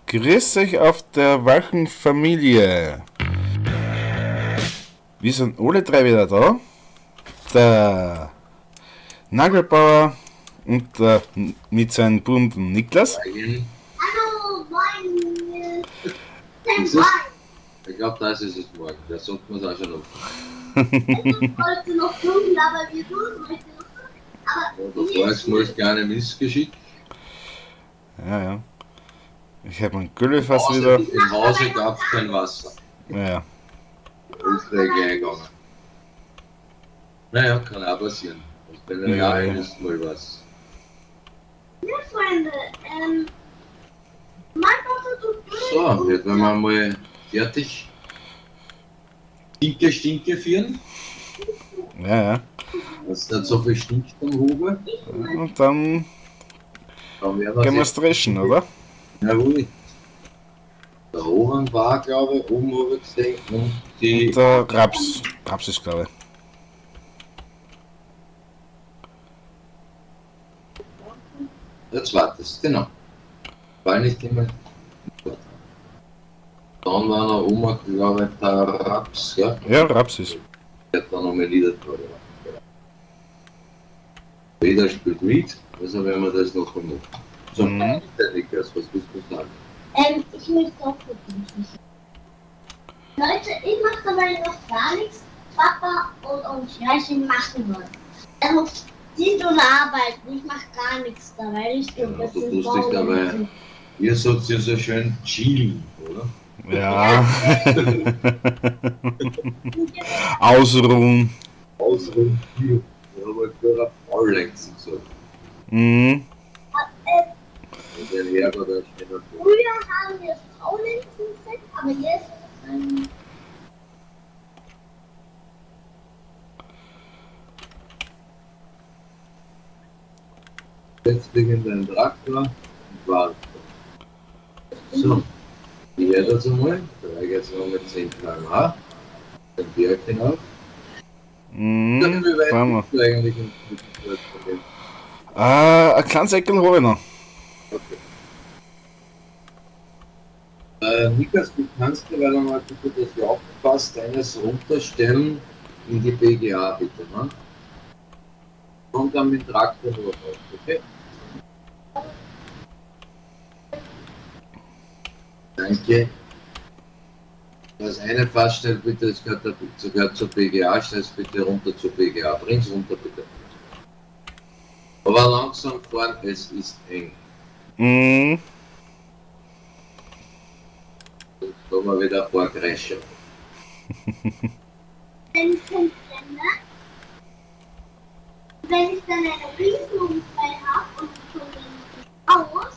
Grüß euch auf der wachen Familie. Wir sind alle drei wieder da. Der Nagelbauer und der mit seinem Buben Niklas. Hallo, moin. Ich glaube, das ist es morgen. Da sollte man es auch schon noch. Ich wollte noch tun, aber wir tun heute noch. Aber Da war jetzt mal das kleine Missgeschick. Ja. Ich habe mein Güllefass wieder. Im Hause gab es kein Wasser. Ja. Aufträge eingegangen. Naja, kann auch passieren. Und bei den Ja, Jahren ja. ist mal was. ja, Freunde, mein Vater tut So, jetzt werden wir mal fertig. Stinke führen. Ja. Dass nicht so viel stinkt am Hofe. Und dann Dann werden gehen wir wir strechen, oder? Jawohl. Der Rohan war, glaube ich, oben habe ich gesehen. Und die. Und der Raps. Raps ist, glaube ich. Der zweite, genau. Weil nicht immer. Dann war noch Oma, glaube ich, der Raps, ja. Ja, Raps ist. Der hat dann noch mal Lieder drauf. Jeder spielt mit, also werden wir das noch machen. So, Mhm. Niklas, was willst du sagen? ich möchte auch mit Ihnen sprechen. Leute, ich mache dabei noch gar nichts. Papa und Schärchen machen wollen. Also, sie tun arbeiten, ich mache gar nichts dabei. Ich Ja, tue du tust dich dabei. Ihr sagt ja so schön chillen, oder? Ja. Ausruhen. Ausruhen, hier. Ja, aber für Faulenzen gesagt. Mhm. Und der Herr oder schneller. Früher haben wir Faulenzen gesagt, aber jetzt Jetzt beginnt ein Traktor und wartet. So, ich werde das einmal. Da geht es noch mit 10 km/h. Den Berg hinauf. Mhm. Wie weit Fahren wir. bist du eigentlich im Flugzeug von dem? Ein kleines Eckel habe ich noch. Okay. Niklas, du kannst dir, weil du mal bitte das hier aufgepasst, eines runterstellen in die BGA bitte, ne? Und dann mit dem Traktor drauf, okay? Danke. Das eine Fass stellt bitte, das gehört zur BGA, stellst bitte runter zur BGA. Bring's runter bitte. Aber langsam fahren, es ist eng. Mhm. Da haben wir wieder ein paar Gräsche. wenn ich dann wenn ich dann eine Riesenunfall habe und schon aus,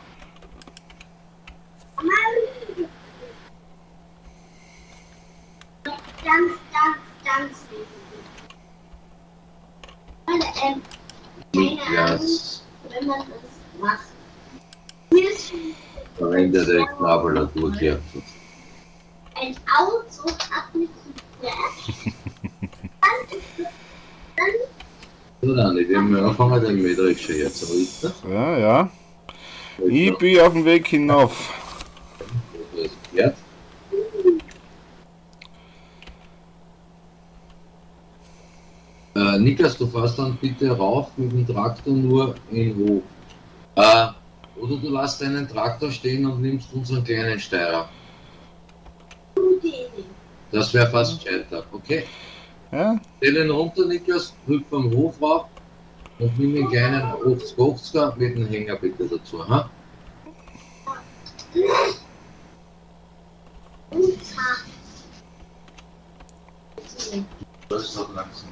ganz wichtig. Weil, keine Ahnung, Niklas, wenn man das macht. Hier ist verwendete Knabelatur hier. ein Auto hat mich gecrashed. Dann So, Dani, wir haben angefangen, den Mähdrescher jetzt heute. Ja. Ich bin auf dem Weg hinauf. Ja. Niklas, du fährst dann bitte rauf mit dem Traktor nur in hoch. Oder du lässt deinen Traktor stehen und nimmst unseren kleinen Steirer. gute Idee. Das wäre fast gescheiter, okay? Ja. Stell ihn runter, Niklas, hüpf vom Hof rauf und nimm den kleinen 80er mit dem Hänger bitte dazu. Ha? Und zart. Das ist noch langsam.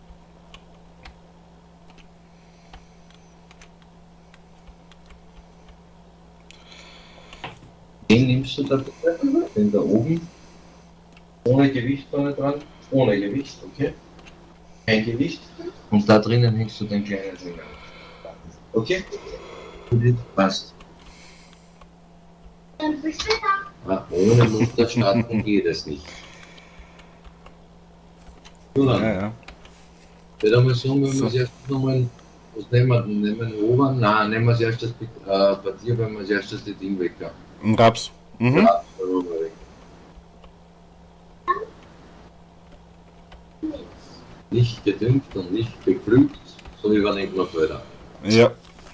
Den nimmst du da bitte, den da oben. Ohne Gewicht vorne dran, ohne Gewicht, okay? Kein Gewicht. Und da drinnen hängst du den kleinen Hänger. Okay? Gut, passt. Dann bis später. Ohne Mutter starten geht es nicht. So dann. Ja. Ich würde mal sagen, wenn wir So. es erst nochmal Was nehmen wir? Nehmen wir den Oberen? Nein, nehmen wir als erstes bei dir, wenn wir als erstes die Ding weg haben. Ein Raps. Mhm. Ja, dann machen wir weg. Nicht gedüngt und nicht gepflügt, so übernimmt man Felder. Ja.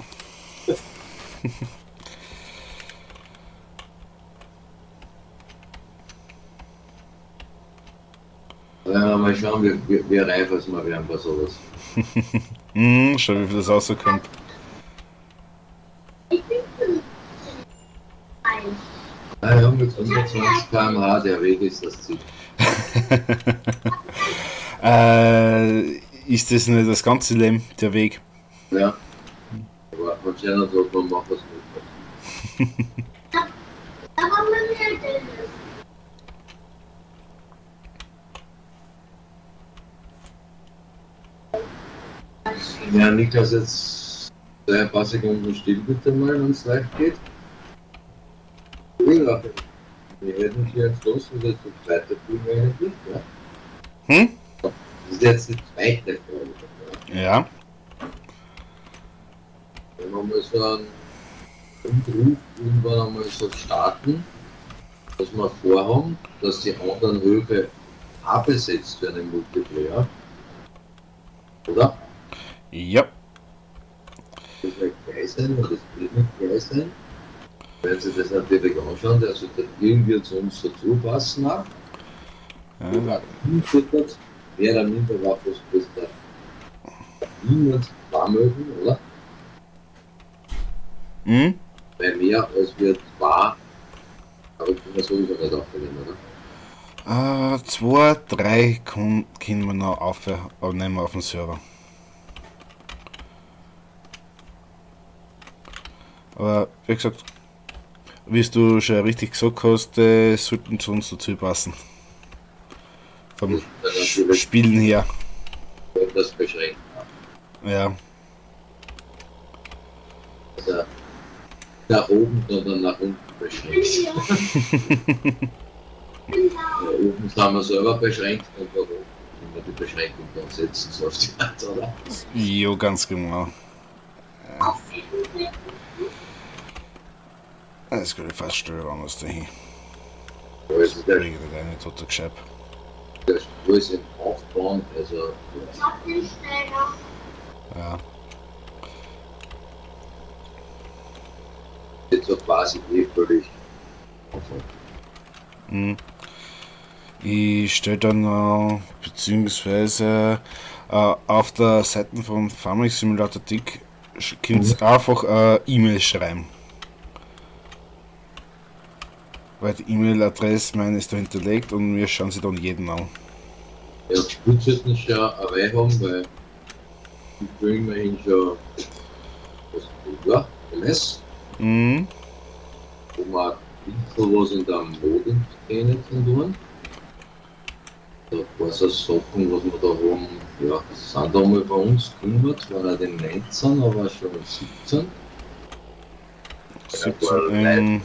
Mal schauen, wie reif es mal werden bei sowas. Schau, wie viel das rauskommt. Ich bin 1. Ja, mit 25 km/h, der Weg ist das Ziel. Ist das nicht das ganze Leben, der Weg? Ja. Aber anscheinend sagt man, mach was mit. Da haben wir mehr Geld. Ja, Niklas, jetzt sei ein paar Sekunden still bitte mal, wenn es leicht geht. Ja, wir hätten hier entschlossen, dass wir weiterführen eigentlich, ja. Hm? Das ist jetzt die zweite Frage. Ja. Wenn wir mal so einen Umruf irgendwann einmal so starten, dass wir vorhaben, dass die anderen Höfe auch besetzt werden im Multiplayer. Oder? Ja. Das wird gleich sein und das wird nicht gleich sein. Wenn Sie das natürlich anschauen, der sollte irgendwie zu uns dazu passen. Auch. Ja. Mehr oder minder war das besser. Niemand war mögen, oder? Hm? Weil mehr als wir war, aber ich bin mir sowieso nicht aufgenommen, oder? 2, 3 können wir noch aufnehmen auf dem Server. Aber wie gesagt, wie du schon richtig gesagt hast, sollten zu uns dazu passen. Vom Spielen her. Das beschränkt. Ja. Also, nach oben, sondern nach unten beschränkt. Ja. Da oben sind wir selber beschränkt und da oben sind wir die Beschränkung dann setzen, so auf die Art, oder? Jo, ganz genau. Auf jeden Fall. Das kann ich fast stellen, wenn wir es dahin. Da ist der Bringt eine tote Geschäft. Stuhl im Aufbauen, also Ich hab den Steller. Ja. jetzt so quasi völlig. Hm. Ich stelle dann noch, beziehungsweise auf der Seite von Farming Simulator Dick könnt ihr einfach E-Mail schreiben. Weil die E-Mail-Adresse meine ist da hinterlegt und wir schauen sie dann jeden an. Ja, ich würde es nicht schon dabei haben, weil ich will immerhin schon was ja, MS, Mhm. wo man sowas in der Mode kennen tun. Da war so Sachen, was wir da haben, ja, das sind da mal bei uns gekümmert, waren auch die 19, aber schon 17. 17,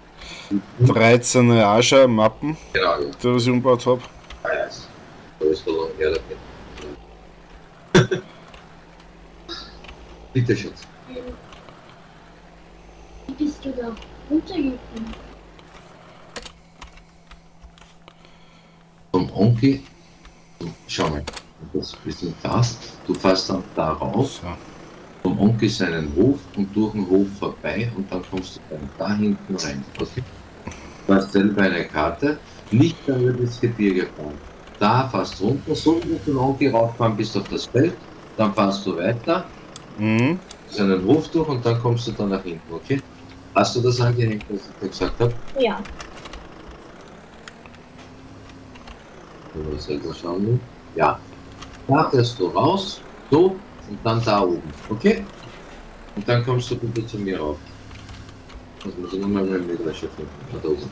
13 auch schon Mappen, Genau, ja. die ich umgebaut habe. Ah, ja, da ist so lange her, bitte Schatz. Wie bist du da runtergekommen? Vom Onkel, schau mal, das ist ein bisschen fast, du fährst dann da raus, So. vom Onkel seinen Hof und durch den Hof vorbei und dann kommst du dann da hinten rein. Okay? Du hast selber eine Karte, nicht mehr über das Gebirge fahren. Da fährst du runter, so wie du zum Onkel rauffahren bist auf das Feld, dann fährst du weiter, Mhm. seinen Hof durch und dann kommst du dann nach hinten, okay? Hast du das angehängt, was ich dir gesagt habe? Ja. Oder selber schauen will. Ja. Da fährst du raus, so und dann da oben, okay? Und dann kommst du bitte zu mir rauf. Das muss ich nochmal meinen Mädelsche finden. Da oben.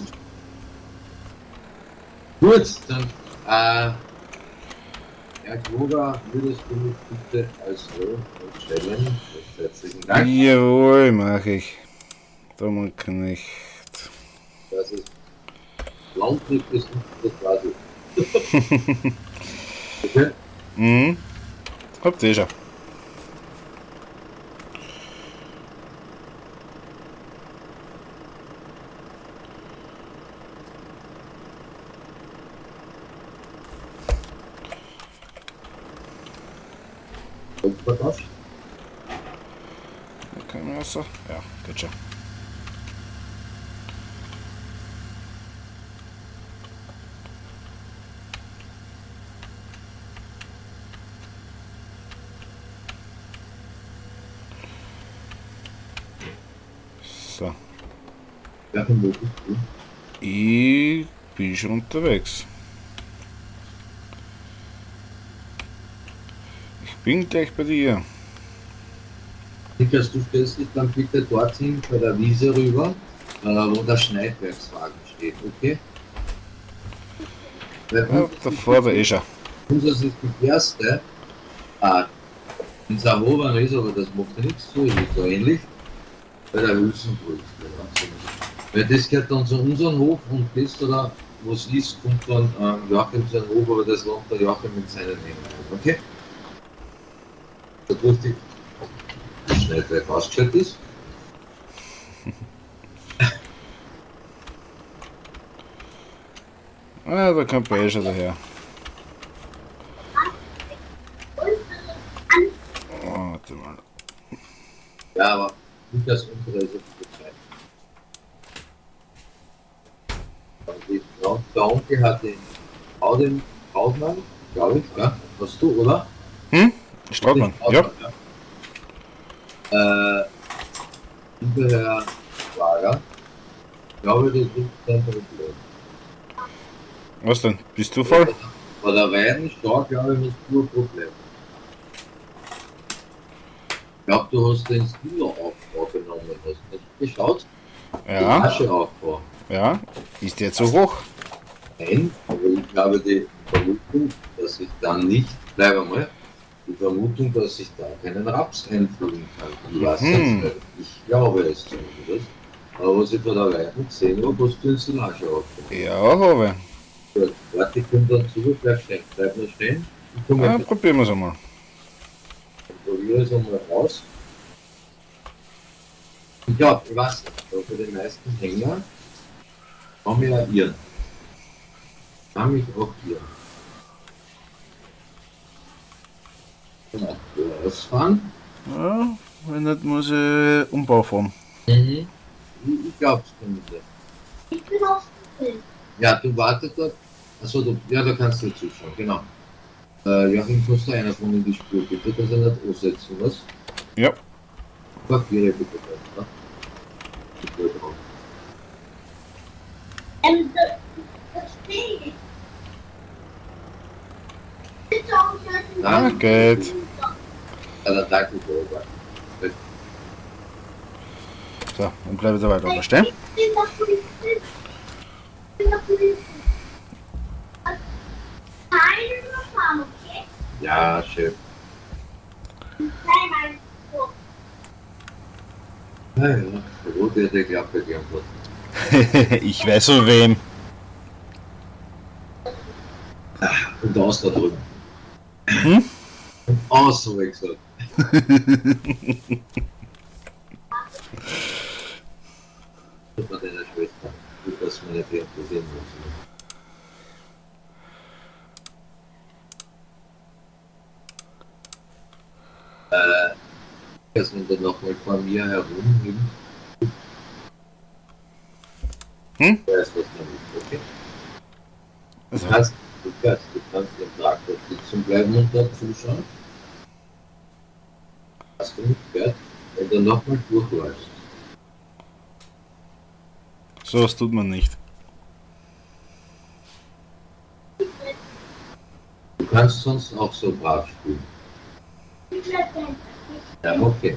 Gut, dann, Herr Kluger, würdest du mich bitte als Rohr stellen? Herzlichen Dank. Jawohl, mache ich. Da kann ich. Das ist Landtrieb ist nicht das quasi. Okay? Mhm. Habt ihr schon. vertauscht? Kein Messer? Ja, geht schon. So, Ja, von wo bist du? ich bin schon unterwegs. Ich bin gleich bei dir. Niklas, du stellst dich dann bitte dorthin bei der Wiese rüber, wo der Schneidwerkswagen steht, okay? Weil Ja, davor war eh schon. unseres ist das erste, in Sahovan ist, aber das macht ja nichts zu, ist so ähnlich, bei der Hülsenbrücke. Weil das gehört dann zu unserem Hof und das da, wo es ist, kommt dann Joachim sein Hof, aber das lohnt der Joachim mit seinen Namen, okay? Da durfte ich Schneidwerk ausgestellt ist. Ah, da kommt eh schon daher. Oh, warte mal. Ja, aber nicht das unsere ist auf der Zeit. Die Frau, der Onkel hat den Brautmann, glaube ich, ja? Hast du, oder? Strautmann, Den ja. Brautmann, ja. Hinterher Schwager. Ich glaube, das ist kein Problem. Was denn? Bist du voll? Bei der Weiden stark, glaube ich, ist nur ein Problem. Ich glaube, du hast den Skiller-Aufbau genommen. Hast du nicht geschaut? Die Ja, Ascheaufbau. ja. Ist der zu hoch? Nein, aber ich habe die Vermutung, dass ich dann nicht, bleib einmal, die Vermutung, dass ich da keinen Raps einfügen kann. Ich weiß jetzt nicht. Ich glaube es zumindest. Aber was ich von der Weiden gesehen habe, hast du den Silage aufgebaut. Ja, habe Gut, warte, ich komme dann zu, bleib nur stehen. Ich ich. komme Ja, jetzt, probieren wir es einmal. probiere es einmal raus. Ich glaube, ich weiß nicht, aber für die meisten Hänger haben wir ja Irren. Haben mich auch Irren. Genau, rausfahren. Ja, wenn nicht, muss ich Umbau fahren. Ich glaub's zumindest. Ich bin auf dem Bild. Ja, du wartest dort. Achso, ja, da kannst du zuschauen, genau. Joachim, kannst du einer von in die Spur bitte, dass er nicht aussetzen muss? Ja. Papiere bitte, ne? Bitte drauf. Das stehe ich. Bitte auch nicht. Ah, geht. Ja, dann danke ich dir. So, dann bleibe ich da weiter oben stehen. Ich bin der Polizist. Ich bin der Polizist. Keine überfahren, okay? Ja, Chef. Nein, so. Ja, ja, der Rote hat die Klappe geantwortet. Ich weiß von wem. Und aus da drüben. Hm? Und aus, habe ich gesagt. Tut mir deiner Schwester. Gut, dass meine Pferde sehen muss. Dass man dann nochmal vor mir herum nimmt. Weiß was man nicht, okay? Also, Du kannst den Traktor sitzen bleiben und dort zuschauen. Hast du nicht gehört? Wenn du nochmal durchläufst. so was tut man nicht. Du kannst sonst auch so brav spielen. Ich bleibe Ja, okay.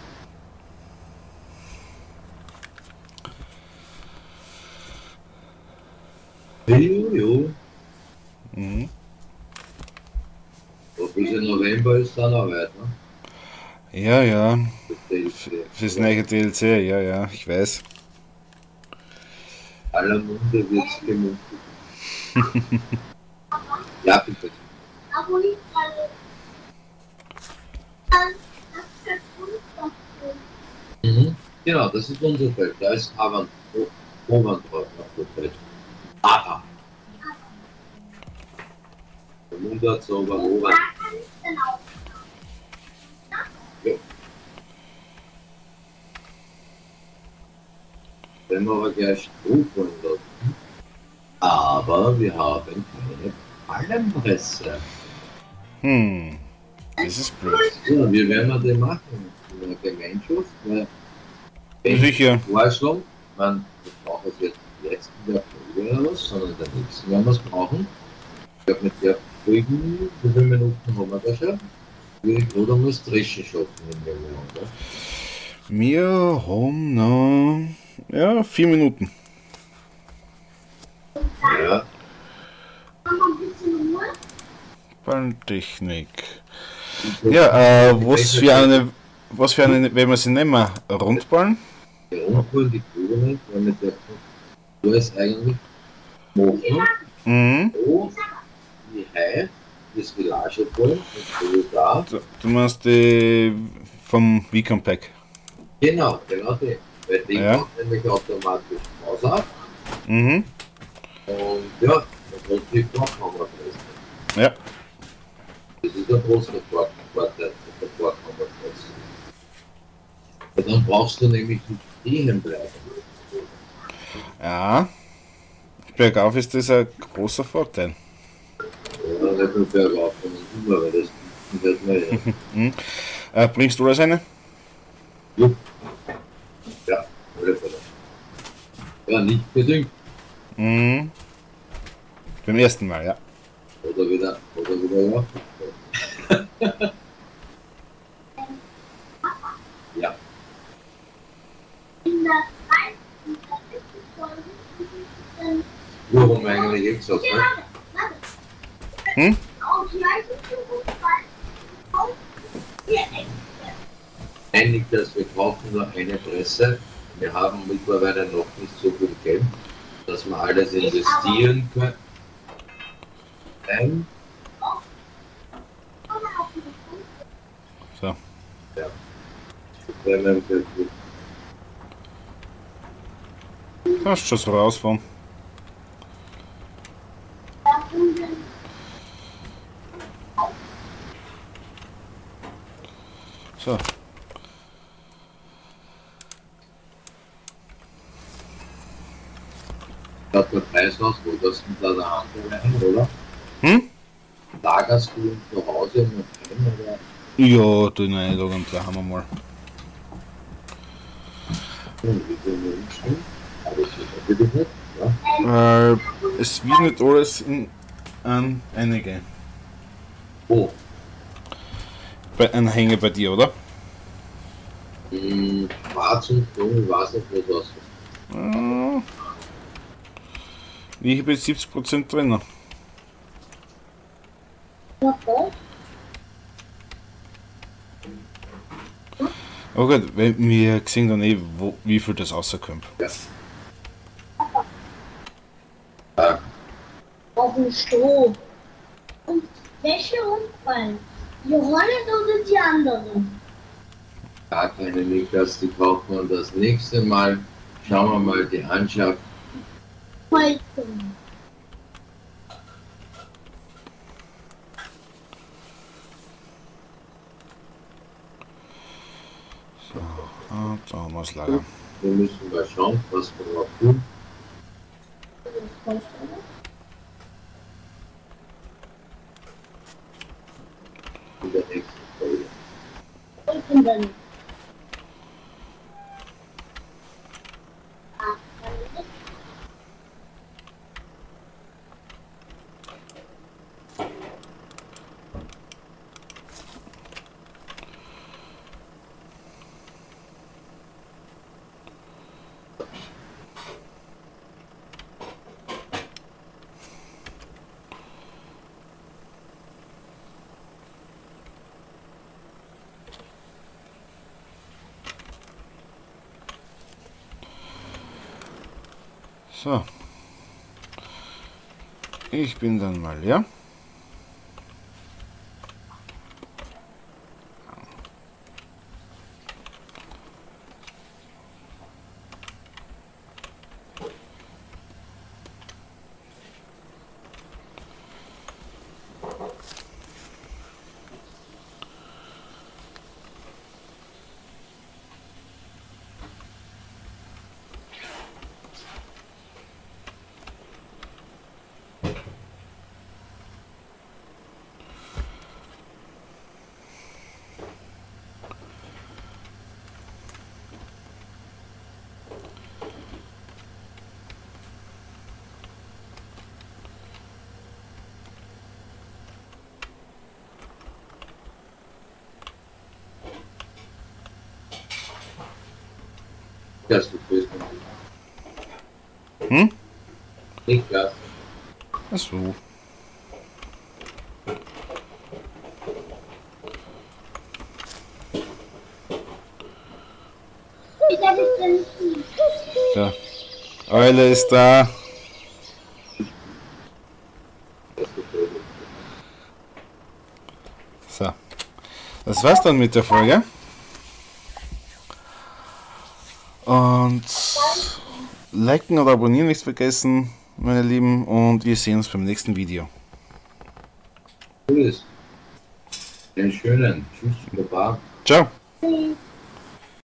Jo. Mhm. So bis im November ist dann Arbeit, ne? Ja, ja. Bitte, Fürs neue DLC, ja, ja, ich weiß. aller Munde wird's gemunkelt. Ja, bitte. aber nicht alle. Das ist gut. Genau, das ist unser Feld. Da ist Avan drauf auf dem Feld. Aha. Der Mund hat so über Da Ober. kann ich dann auch. wenn wir aber gleich Strom holen lassen. Aber wir haben keine Pallenpresse. Das ist blöd. Ja, wie werden wir den machen? In der Gemeinschaft? Weil Sicher. Vorschlag, man braucht es jetzt in der Folge oder was, sondern in der nächsten werden wir es brauchen. Ich glaube, mit der Folge, wie viele Minuten haben wir da schon? Oder muss Dreschen schaffen in dem Jahr, oder? Wir haben noch, ja, 4 Minuten. Ja, Haben wir ein bisschen Ruhe? Balltechnik. Ja, was für eine, wenn wir sie nehmen, Rundballen? die Rundballen, die Kugel nicht, weil mit der Kugel ist eigentlich machen. Mhm. So, wie Hai, das Villageball, das ist da. Du meinst die vom Vicom Pack. Genau die. Weil die Ja. macht nämlich automatisch Maus ab. Mhm. Und ja, dann kommt die Vorkammerpresse. Ja. Das ist der große Vorteil der Vorkammerpresse. Und dann brauchst du nämlich nicht stehen bleiben. Ja. Bergauf ist das ein großer Vorteil. Ja, nicht nur bergauf, sondern immer, weil das wird mehr. Bringst du das eine? Ja, alle Fälle. Ja, nicht bedingt. Mhm. Beim ersten Mal, ja. Oder wieder ja. Ja, In der letzten Folge ist es dann. nur haben wir eigentlich eh gesagt, ne? Warte. Hm? Auch gleich hier extra. Einig, dass wir brauchen nur eine Presse. Wir haben mittlerweile noch nicht so viel Geld, dass wir alles investieren können. So. Ja. Wenn wir wirklich Kannst schon so rausfahren. So. hat der Preishaus, wo das mit der Hand rein, oder? Hm? Lagerst du ihn zu Hause und rein, oder? Ja, tu eine Einladung und da haben wir mal. Wie viel Menschen? Aber das ist natürlich nicht, ja. Es wird nicht alles in einige. Oh, Bei Anhänger bei dir, oder? Schwarz und Grün, ich weiß nicht, was das ist. Ich habe jetzt 70% drin. Okay. Aber gut, weil wir sehen dann eh, wie viel das rauskommt. Ja. Ja. Auf dem Stroh. Und welche umfallen? Die Rolle oder die anderen? Gar keine Niklas, die kauft man das nächste Mal. Schauen wir mal die Anschaffung. Heute. So, und da haben wir das Lager. Wir müssen mal schauen, was wir noch tun. In der nächsten Folge. Und dann. So. Ich bin dann mal, ja? Niklas, du bist Hm? Niklas. Achso. Ich habe es drin. Ja. Eule ist da. So. Das war's dann mit der Folge. Und liken oder abonnieren nicht vergessen, meine Lieben. Und wir sehen uns beim nächsten Video. Tschüss. Den schönen. Tschüss, Baba. Ciao. Tschüss.